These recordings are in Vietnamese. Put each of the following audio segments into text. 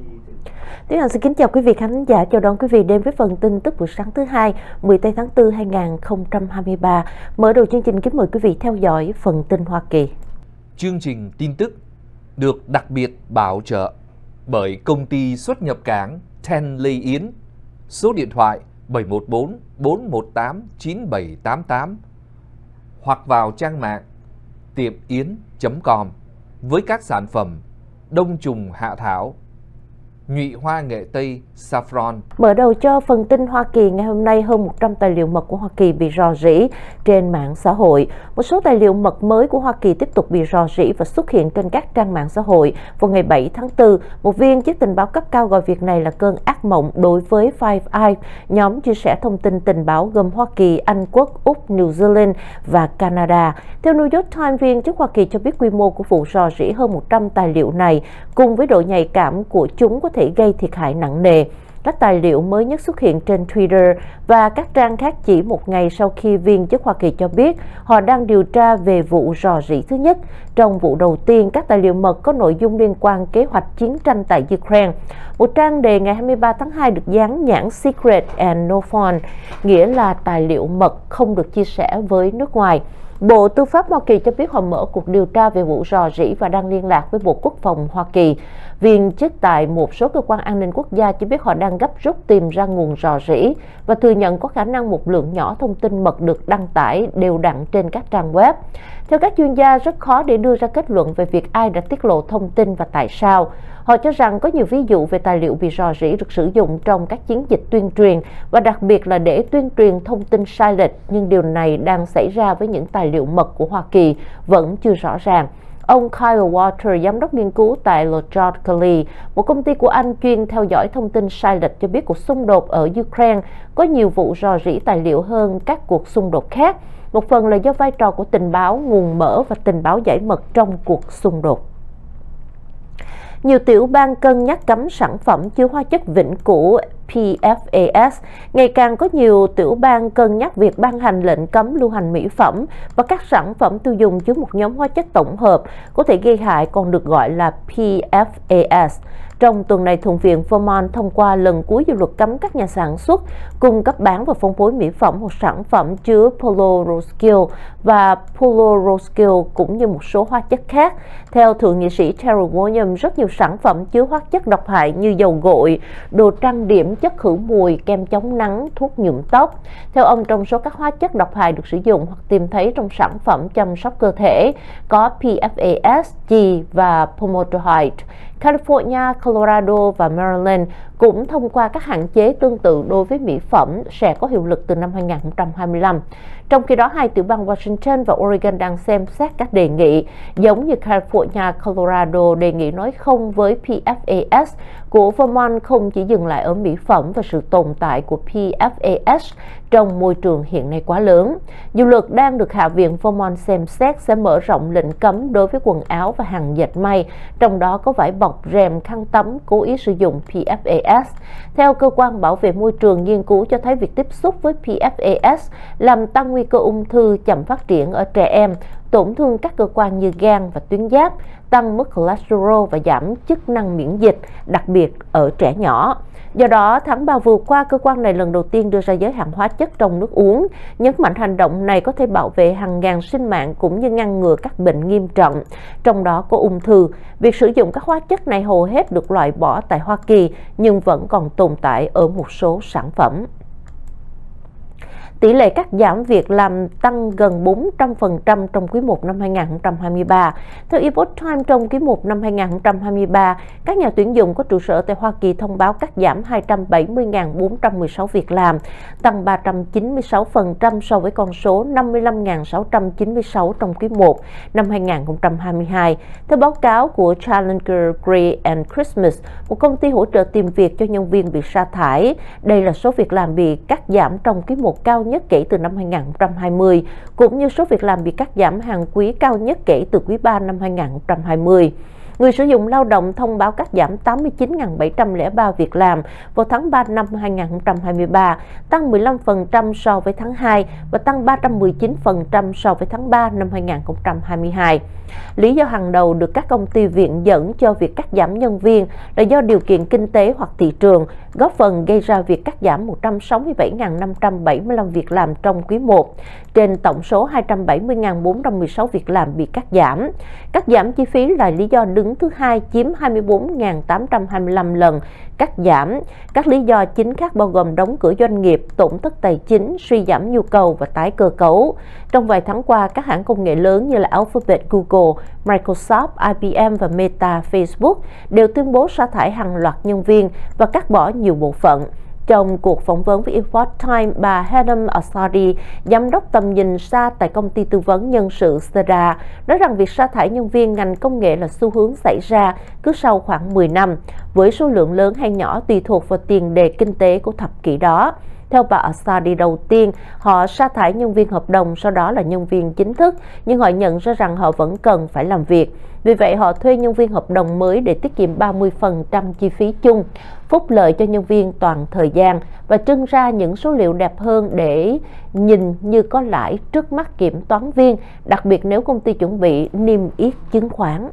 Tiến Anh xin kính chào quý vị khán giả, chào đón quý vị đến với phần tin tức buổi sáng thứ hai, 10 tháng 4 2023. Mở đầu chương trình, kính mời quý vị theo dõi phần tin Hoa Kỳ. Chương trình tin tức được đặc biệt bảo trợ bởi công ty xuất nhập cảng Ten Lê Yến, số điện thoại 714 418 9788 hoặc vào trang mạng tiệmyến.com với các sản phẩm đông trùng hạ thảo, nhụy hoa nghệ tây, saffron. Mở đầu cho phần tin Hoa Kỳ ngày hôm nay, hơn 100 tài liệu mật của Hoa Kỳ bị rò rỉ trên mạng xã hội. Một số tài liệu mật mới của Hoa Kỳ tiếp tục bị rò rỉ và xuất hiện trên các trang mạng xã hội. Vào ngày 7 tháng 4, một viên chức tình báo cấp cao gọi việc này là cơn ác mộng đối với Five Eyes, nhóm chia sẻ thông tin tình báo gồm Hoa Kỳ, Anh Quốc, Úc, New Zealand và Canada. Theo New York Times, viên chức Hoa Kỳ cho biết quy mô của vụ rò rỉ hơn 100 tài liệu này cùng với độ nhạy cảm của chúng có thể gây thiệt hại nặng nề. Các tài liệu mới nhất xuất hiện trên Twitter và các trang khác chỉ một ngày sau khi viên chức Hoa Kỳ cho biết họ đang điều tra về vụ rò rỉ thứ nhất. Trong vụ đầu tiên, các tài liệu mật có nội dung liên quan kế hoạch chiến tranh tại Ukraine. Một trang đề ngày 23 tháng 2 được dán nhãn Secret and No Phone, nghĩa là tài liệu mật không được chia sẻ với nước ngoài. Bộ Tư pháp Hoa Kỳ cho biết họ mở cuộc điều tra về vụ rò rỉ và đang liên lạc với Bộ Quốc phòng Hoa Kỳ. Viên chức tại một số cơ quan an ninh quốc gia cho biết họ đang gấp rút tìm ra nguồn rò rỉ và thừa nhận có khả năng một lượng nhỏ thông tin mật được đăng tải đều đặn trên các trang web. Theo các chuyên gia, rất khó để đưa ra kết luận về việc ai đã tiết lộ thông tin và tại sao. Họ cho rằng có nhiều ví dụ về tài liệu bị rò rỉ được sử dụng trong các chiến dịch tuyên truyền và đặc biệt là để tuyên truyền thông tin sai lệch, nhưng điều này đang xảy ra với những tài liệu mật của Hoa Kỳ vẫn chưa rõ ràng. Ông Kyle Walter, giám đốc nghiên cứu tại Lojard Kelly, một công ty của Anh chuyên theo dõi thông tin sai lệch, cho biết cuộc xung đột ở Ukraine có nhiều vụ rò rỉ tài liệu hơn các cuộc xung đột khác. Một phần là do vai trò của tình báo, nguồn mở và tình báo giải mật trong cuộc xung đột. Nhiều tiểu bang cân nhắc cấm sản phẩm chứa hóa chất vĩnh cửu PFAS. Ngày càng có nhiều tiểu bang cân nhắc việc ban hành lệnh cấm lưu hành mỹ phẩm và các sản phẩm tiêu dùng chứa một nhóm hóa chất tổng hợp có thể gây hại còn được gọi là PFAS. Trong tuần này, Thượng viện Vermont thông qua lần cuối dự luật cấm các nhà sản xuất, cung cấp bán và phân phối mỹ phẩm hoặc sản phẩm chứa Polaroskil và Polaroskil cũng như một số hóa chất khác. Theo Thượng nghị sĩ Terry Williams, rất nhiều sản phẩm chứa hóa chất độc hại như dầu gội, đồ trang điểm, chất khử mùi, kem chống nắng, thuốc nhuộm tóc. Theo ông, trong số các hóa chất độc hại được sử dụng hoặc tìm thấy trong sản phẩm chăm sóc cơ thể có PFAS, G và formaldehyde. California, Colorado và Maryland cũng thông qua các hạn chế tương tự đối với mỹ phẩm sẽ có hiệu lực từ năm 2025. Trong khi đó, hai tiểu bang Washington và Oregon đang xem xét các đề nghị. Giống như California, Colorado đề nghị nói không với PFAS, của Vermont không chỉ dừng lại ở mỹ phẩm và sự tồn tại của PFAS trong môi trường hiện nay quá lớn. Dự luật đang được Hạ viện Vermont xem xét sẽ mở rộng lệnh cấm đối với quần áo và hàng dệt may, trong đó có vải bọc, rèm, khăn tắm cố ý sử dụng PFAS. Theo cơ quan bảo vệ môi trường, nghiên cứu cho thấy việc tiếp xúc với PFAS làm tăng nguy cơ ung thư, chậm phát triển ở trẻ em, tổn thương các cơ quan như gan và tuyến giáp, tăng mức cholesterol và giảm chức năng miễn dịch, đặc biệt ở trẻ nhỏ. Do đó, tháng 3 vừa qua, cơ quan này lần đầu tiên đưa ra giới hạn hóa chất trong nước uống, nhấn mạnh hành động này có thể bảo vệ hàng ngàn sinh mạng cũng như ngăn ngừa các bệnh nghiêm trọng, trong đó có ung thư. Việc sử dụng các hóa chất này hầu hết được loại bỏ tại Hoa Kỳ, nhưng vẫn còn tồn tại ở một số sản phẩm. Tỷ lệ cắt giảm việc làm tăng gần 400% trong quý 1 năm 2023. Theo Epoch Times, trong quý 1 năm 2023, các nhà tuyển dụng có trụ sở tại Hoa Kỳ thông báo cắt giảm 270.416 việc làm, tăng 396% so với con số 55.696 trong quý 1 năm 2022. Theo báo cáo của Challenger Gray and Christmas, một công ty hỗ trợ tìm việc cho nhân viên bị sa thải, đây là số việc làm bị cắt giảm trong quý 1 cao nhất kể từ năm 2020, cũng như số việc làm bị cắt giảm hàng quý cao nhất kể từ quý 3 năm 2020. Người sử dụng lao động thông báo cắt giảm 89.703 việc làm vào tháng 3 năm 2023, tăng 15% so với tháng 2 và tăng 319% so với tháng 3 năm 2022. Lý do hàng đầu được các công ty viện dẫn cho việc cắt giảm nhân viên là do điều kiện kinh tế hoặc thị trường, góp phần gây ra việc cắt giảm 167.575 việc làm trong quý 1, trên tổng số 270.416 việc làm bị cắt giảm. Cắt giảm chi phí là lý do đứng thứ hai, chiếm 24.825 lần cắt giảm. Các lý do chính khác bao gồm đóng cửa doanh nghiệp, tổn thất tài chính, suy giảm nhu cầu và tái cơ cấu. Trong vài tháng qua, các hãng công nghệ lớn như là Alphabet, Google, Microsoft, IBM và Meta, Facebook đều tuyên bố sa thải hàng loạt nhân viên và cắt bỏ nhiều bộ phận. Trong cuộc phỏng vấn với Info Time, bà Helen Asadi, giám đốc tầm nhìn xa tại công ty tư vấn nhân sự Seda, nói rằng việc sa thải nhân viên ngành công nghệ là xu hướng xảy ra cứ sau khoảng 10 năm, với số lượng lớn hay nhỏ tùy thuộc vào tiền đề kinh tế của thập kỷ đó. Theo bà Asadi, đầu tiên, họ sa thải nhân viên hợp đồng, sau đó là nhân viên chính thức, nhưng họ nhận ra rằng họ vẫn cần phải làm việc. Vì vậy, họ thuê nhân viên hợp đồng mới để tiết kiệm 30% chi phí chung, phúc lợi cho nhân viên toàn thời gian và trưng ra những số liệu đẹp hơn để nhìn như có lãi trước mắt kiểm toán viên, đặc biệt nếu công ty chuẩn bị niêm yết chứng khoán.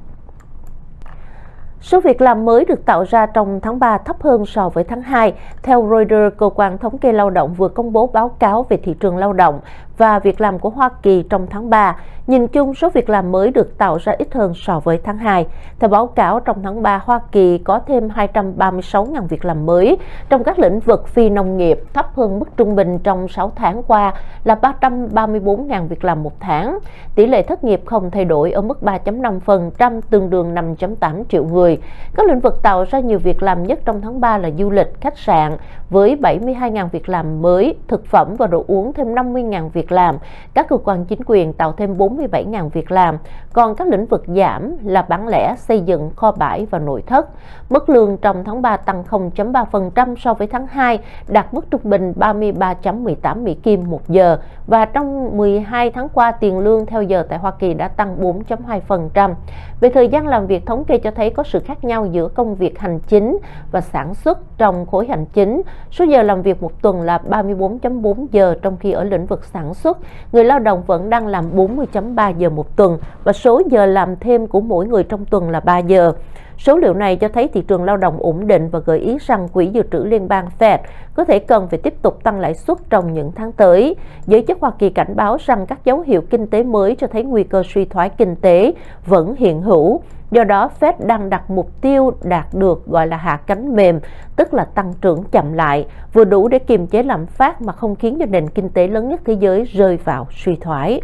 Số việc làm mới được tạo ra trong tháng 3 thấp hơn so với tháng 2. Theo Reuters, Cơ quan Thống kê Lao động vừa công bố báo cáo về thị trường lao động và việc làm của Hoa Kỳ trong tháng 3. Nhìn chung, số việc làm mới được tạo ra ít hơn so với tháng 2. Theo báo cáo, trong tháng 3, Hoa Kỳ có thêm 236.000 việc làm mới trong các lĩnh vực phi nông nghiệp, thấp hơn mức trung bình trong 6 tháng qua là 334.000 việc làm một tháng. Tỷ lệ thất nghiệp không thay đổi ở mức 3.5%, tương đương 5.8 triệu người. Các lĩnh vực tạo ra nhiều việc làm nhất trong tháng 3 là du lịch, khách sạn với 72.000 việc làm mới, thực phẩm và đồ uống thêm 50.000 việc làm. Các cơ quan chính quyền tạo thêm 47.000 việc làm, còn các lĩnh vực giảm là bán lẻ, xây dựng, kho bãi và nội thất. Mức lương trong tháng 3 tăng 0.3% so với tháng 2, đạt mức trung bình 33.18 Mỹ Kim một giờ, và trong 12 tháng qua, tiền lương theo giờ tại Hoa Kỳ đã tăng 4.2%. Về thời gian làm việc, thống kê cho thấy có sự khác nhau giữa công việc hành chính và sản xuất. Trong khối hành chính, số giờ làm việc một tuần là 34.4 giờ, trong khi ở lĩnh vực sản xuất, người lao động vẫn đang làm 40.3 giờ một tuần và số giờ làm thêm của mỗi người trong tuần là 3 giờ. Số liệu này cho thấy thị trường lao động ổn định và gợi ý rằng Quỹ dự trữ Liên bang Fed có thể cần phải tiếp tục tăng lãi suất trong những tháng tới. Giới chức Hoa Kỳ cảnh báo rằng các dấu hiệu kinh tế mới cho thấy nguy cơ suy thoái kinh tế vẫn hiện hữu. Do đó, Fed đang đặt mục tiêu đạt được gọi là hạ cánh mềm, tức là tăng trưởng chậm lại, vừa đủ để kiềm chế lạm phát mà không khiến cho nền kinh tế lớn nhất thế giới rơi vào suy thoái.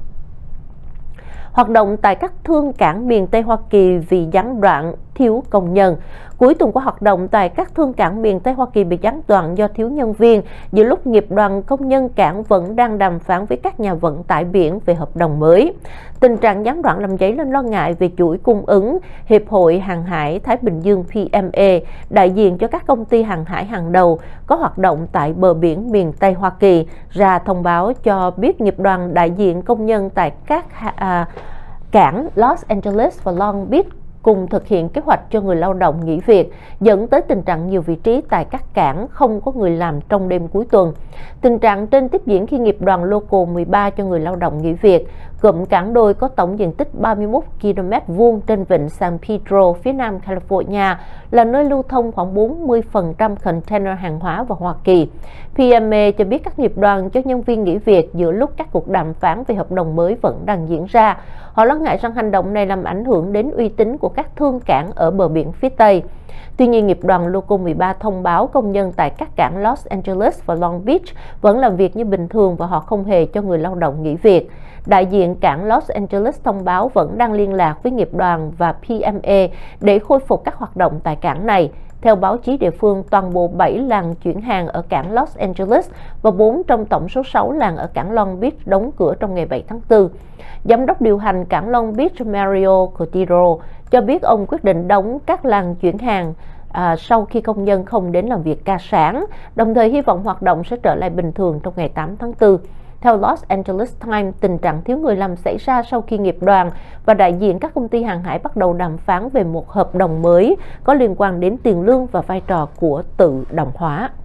Hoạt động tại các thương cảng miền Tây Hoa Kỳ vì gián đoạn, thiếu công nhân. Cuối tuần qua, hoạt động tại các thương cảng miền Tây Hoa Kỳ bị gián đoạn do thiếu nhân viên, giữa lúc nghiệp đoàn công nhân cảng vẫn đang đàm phán với các nhà vận tải biển về hợp đồng mới. Tình trạng gián đoạn làm dấy lên lo ngại về chuỗi cung ứng. Hiệp hội Hàng hải Thái Bình Dương PMA, đại diện cho các công ty hàng hải hàng đầu có hoạt động tại bờ biển miền Tây Hoa Kỳ, ra thông báo cho biết nghiệp đoàn đại diện công nhân tại các cảng Los Angeles và Long Beach cùng thực hiện kế hoạch cho người lao động nghỉ việc, dẫn tới tình trạng nhiều vị trí tại các cảng không có người làm trong đêm cuối tuần. Tình trạng trên tiếp diễn khi nghiệp đoàn Local 13 cho người lao động nghỉ việc. Cụm cảng đôi có tổng diện tích 31 km² trên vịnh San Pedro, phía nam California, là nơi lưu thông khoảng 40% container hàng hóa vào Hoa Kỳ. PMA cho biết các nghiệp đoàn cho nhân viên nghỉ việc giữa lúc các cuộc đàm phán về hợp đồng mới vẫn đang diễn ra. Họ lo ngại rằng hành động này làm ảnh hưởng đến uy tín của các thương cảng ở bờ biển phía Tây. Tuy nhiên, nghiệp đoàn Local 13 thông báo công nhân tại các cảng Los Angeles và Long Beach vẫn làm việc như bình thường và họ không hề cho người lao động nghỉ việc. Đại diện cảng Los Angeles thông báo vẫn đang liên lạc với nghiệp đoàn và PMA để khôi phục các hoạt động tại cảng này. Theo báo chí địa phương, toàn bộ 7 làng chuyển hàng ở cảng Los Angeles và 4 trong tổng số 6 làng ở cảng Long Beach đóng cửa trong ngày 7 tháng 4. Giám đốc điều hành cảng Long Beach Mario Cordero cho biết ông quyết định đóng các làng chuyển hàng sau khi công nhân không đến làm việc ca sáng, đồng thời hy vọng hoạt động sẽ trở lại bình thường trong ngày 8 tháng 4. Theo Los Angeles Times, tình trạng thiếu người làm xảy ra sau khi nghiệp đoàn và đại diện các công ty hàng hải bắt đầu đàm phán về một hợp đồng mới có liên quan đến tiền lương và vai trò của tự động hóa.